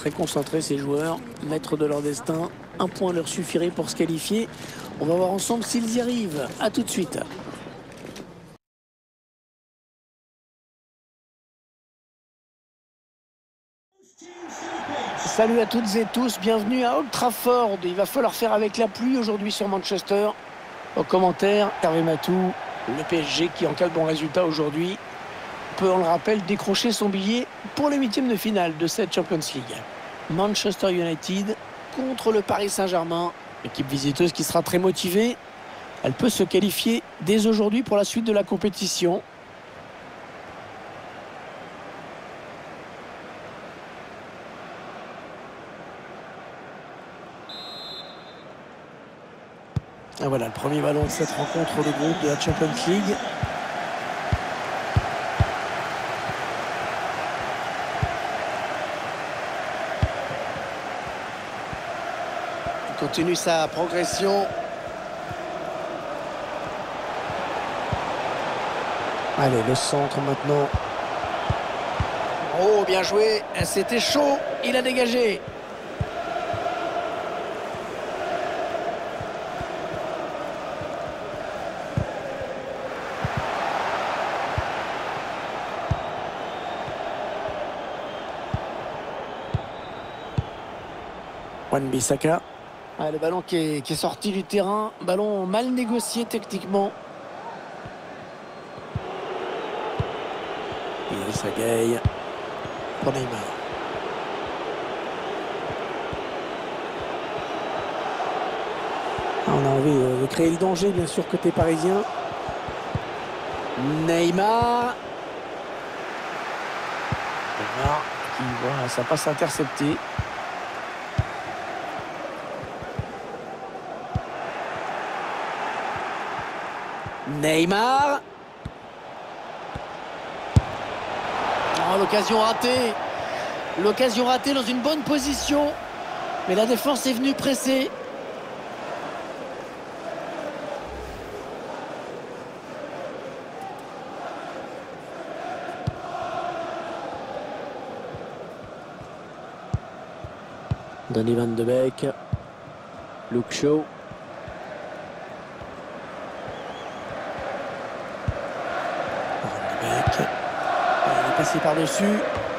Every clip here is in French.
très concentrés ces joueurs, maîtres de leur destin. Un point leur suffirait pour se qualifier. On va voir ensemble s'ils y arrivent. A tout de suite. Salut à toutes et tous, bienvenue à Old Trafford. Il va falloir faire avec la pluie aujourd'hui sur Manchester. Au commentaire, Hervé Matou, le PSG qui encale bon résultat aujourd'hui, peut, on le rappelle, décrocher son billet pour les huitièmes de finale de cette Champions League. Manchester United contre le Paris Saint-Germain, équipe visiteuse qui sera très motivée. Elle peut se qualifier dès aujourd'hui pour la suite de la compétition. Et voilà le premier ballon de cette rencontre de groupe de la Champions League. Il continue sa progression. Allez, le centre maintenant. Oh, bien joué. C'était chaud. Il a dégagé. Wan-Bissaka. Le ballon qui est sorti du terrain. Ballon mal négocié techniquement. Idrissa Gueye pour Neymar. On a envie de créer le danger, bien sûr, côté parisien. Neymar. Neymar qui voit sa passe interceptée. Neymar. Oh, l'occasion ratée. L'occasion ratée dans une bonne position. Mais la défense est venue presser. Donny Van de Beek. Luke Shaw. Il est passé par-dessus.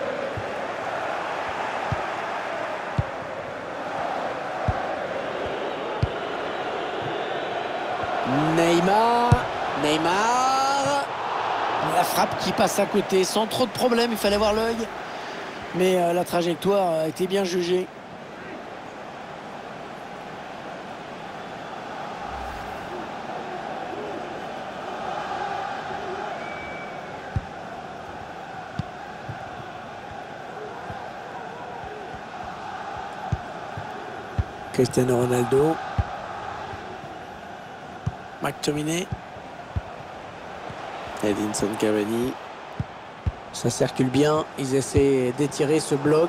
Neymar. Neymar. La frappe qui passe à côté sans trop de problème. Il fallait voir l'œil. Mais la trajectoire a été bien jugée. Cristiano Ronaldo. McTominay. Edinson Cavani. Ça circule bien. Ils essaient d'étirer ce bloc.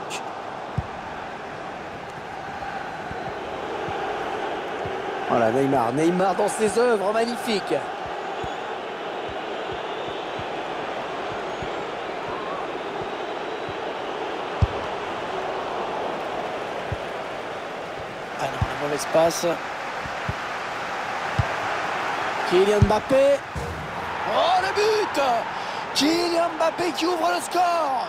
Voilà, Neymar. Neymar dans ses œuvres. Magnifique. Mauvaise passe. Kylian Mbappé. Oh, le but! Kylian Mbappé qui ouvre le score.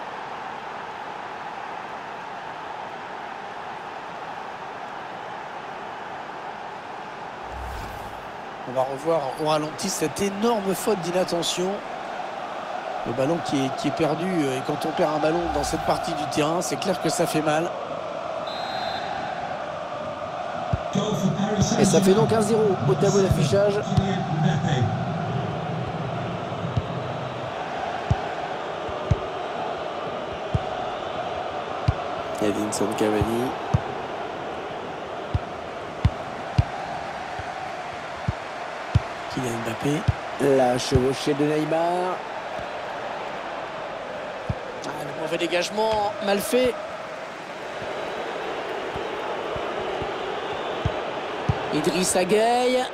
On va revoir au ralenti cette énorme faute d'inattention. Le ballon qui est perdu. Et quand on perd un ballon dans cette partie du terrain, c'est clair que ça fait mal. Et ça fait donc 1-0 au tableau d'affichage. Edinson Cavani. Kylian Mbappé. La chevauchée de Neymar. Le mauvais dégagement, mal fait. Idrissa Gueye.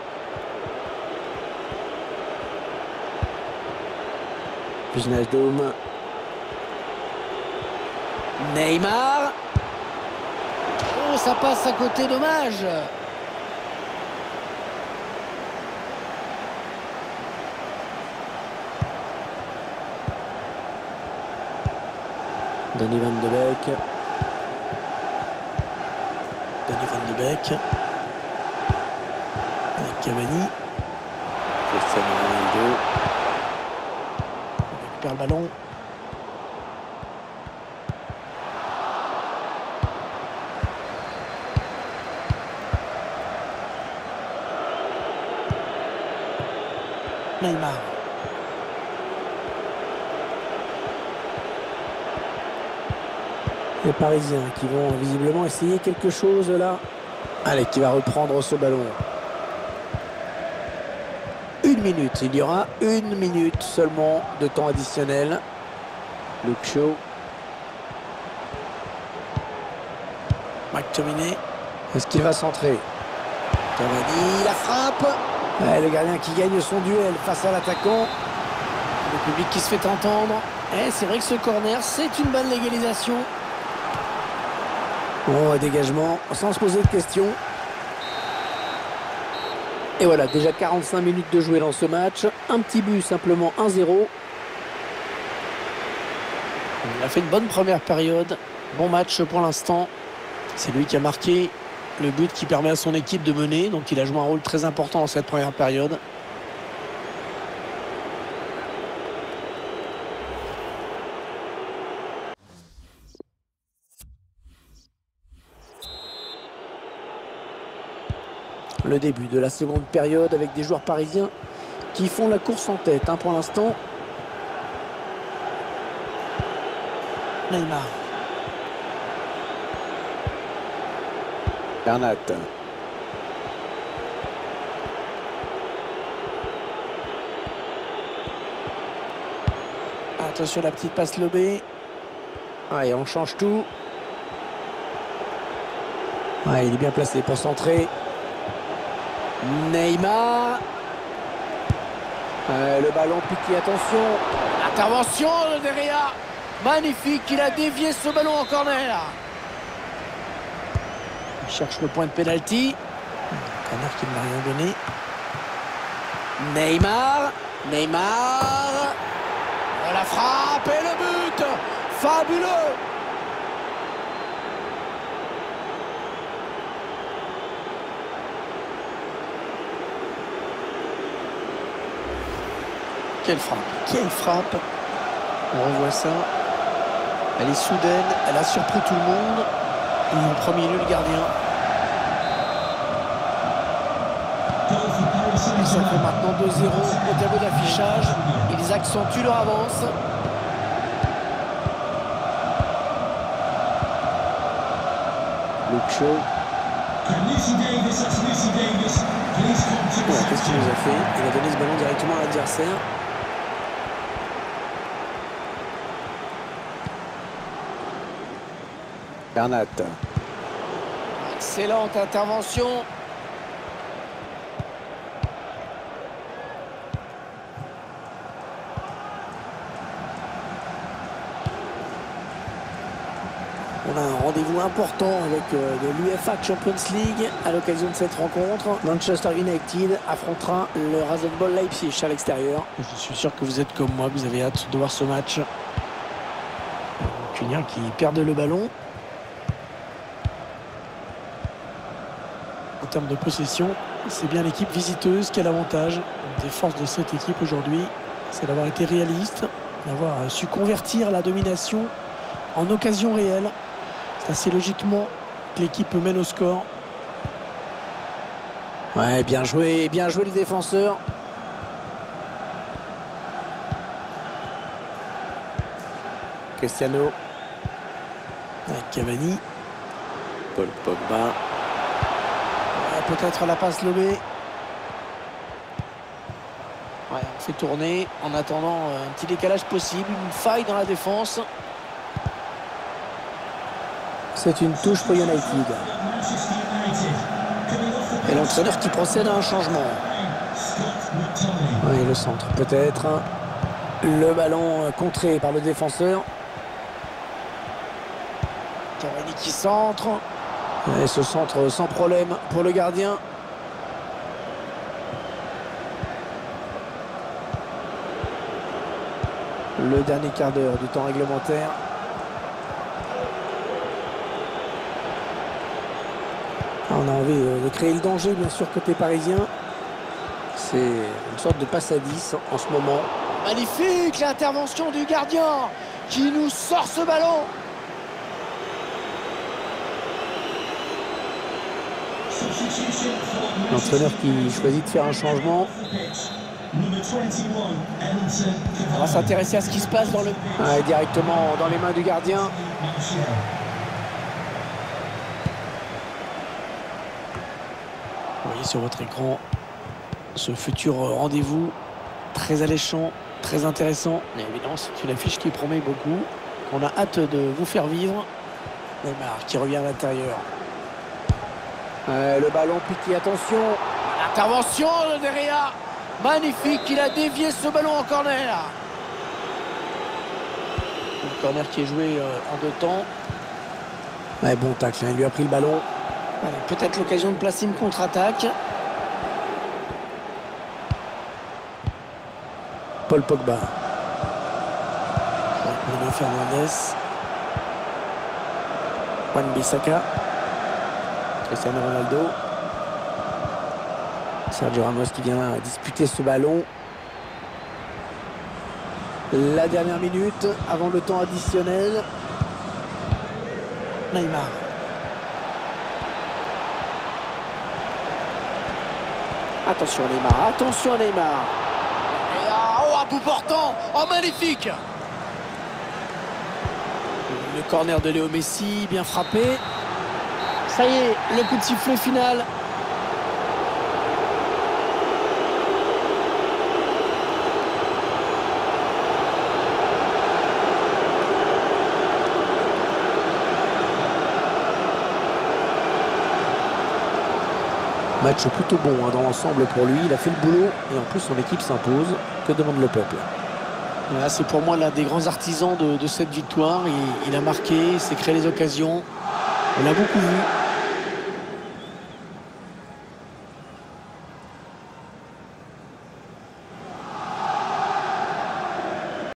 Wijnaldum. Neymar. ça passe à côté, dommage. Donny van de Beek. Donny van de Beek. Avec Cavani. Cristiano Ronaldo. Il récupère le ballon. Neymar. Les Parisiens qui vont visiblement essayer quelque chose là. Allez, qui va reprendre ce ballon. 1 minute, il y aura 1 minute seulement de temps additionnel. Luke Shaw. McTominay. Est-ce qu'il va centrer? Cavani, la frappe. Ouais, le gardien qui gagne son duel face à l'attaquant. Le public qui se fait entendre. C'est vrai que ce corner, c'est une bonne légalisation. Bon, dégagement, sans se poser de questions. Et voilà, déjà 45 minutes de jouer dans ce match. Un petit but, simplement 1-0. Il a fait une bonne première période. Bon match pour l'instant. C'est lui qui a marqué le but qui permet à son équipe de mener. Donc il a joué un rôle très important dans cette première période. Le début de la seconde période avec des joueurs parisiens qui font la course en tête pour l'instant. Neymar. Bernat. Attention la petite passe lobée. Ouais, on change tout. Ouais, il est bien placé pour centrer. Neymar. Le ballon piqué, attention. Intervention de Derrea. Magnifique, il a dévié ce ballon en corner. Il cherche le point de pénalty. Corner qui ne m'a rien donné. Neymar. Neymar. La frappe et le but. Fabuleux. Quelle frappe, quelle frappe. On revoit ça. Elle est soudaine, elle a surpris tout le monde. Et en premier lieu, le gardien. Et ça fait maintenant 2-0 au tableau d'affichage. Ils accentuent leur avance. Luke Shaw. Qu'est-ce qu'il nous a fait? Il a donné ce ballon directement à l'adversaire. Bernat. Excellente intervention. On a un rendez-vous important avec de l'UEFA Champions League à l'occasion de cette rencontre. Manchester United affrontera le Rasenball Leipzig à l'extérieur. Je suis sûr que vous êtes comme moi, vous avez hâte de voir ce match. Cunha qui perd le ballon. En termes de possession, c'est bien l'équipe visiteuse qui a l'avantage. Une des forces de cette équipe aujourd'hui, c'est d'avoir été réaliste, d'avoir su convertir la domination en occasion réelle. C'est assez logiquement que l'équipe mène au score. Ouais, bien joué les défenseurs. Cristiano. Avec Cavani. Paul Pogba. Ouais, peut-être la passe lobée. Ouais, on fait tourner en attendant un petit décalage possible, une faille dans la défense. C'est une touche pour United. Et l'entraîneur qui procède à un changement. Oui, le centre peut-être. Le ballon contré par le défenseur. Cavani qui centre. Et ce centre sans problème pour le gardien. Le dernier quart d'heure du temps réglementaire. On a envie de créer le danger, bien sûr, côté parisien. C'est une sorte de passe à 10 en ce moment. Magnifique l'intervention du gardien qui nous sort ce ballon. L'entraîneur qui choisit de faire un changement. On va s'intéresser à ce qui se passe dans le... directement dans les mains du gardien. Vous voyez sur votre écran ce futur rendez-vous très alléchant, très intéressant. Mais évidemment, c'est une affiche qui promet beaucoup. On a hâte de vous faire vivre. Neymar qui revient à l'intérieur. Le ballon piqué, attention. Intervention de Derrea. Magnifique, il a dévié ce ballon en corner. Le corner qui est joué en deux temps. Ouais, bon tacle, il lui a pris le ballon. Peut-être l'occasion de placer une contre-attaque. Paul Pogba. Bruno Fernandes. Wan-Bissaka. Cristiano Ronaldo. Sergio Ramos qui vient disputer ce ballon. La dernière minute avant le temps additionnel. Neymar. Attention Neymar, attention Neymar. Oh, un bout portant. Oh, magnifique. Le corner de Léo Messi, bien frappé. Ça y est, le coup de sifflet final. Match plutôt bon dans l'ensemble pour lui. Il a fait le boulot et en plus son équipe s'impose. Que demande le peuple? Voilà, c'est pour moi l'un des grands artisans de cette victoire. Il a marqué, il s'est créé les occasions. On l'a beaucoup vu.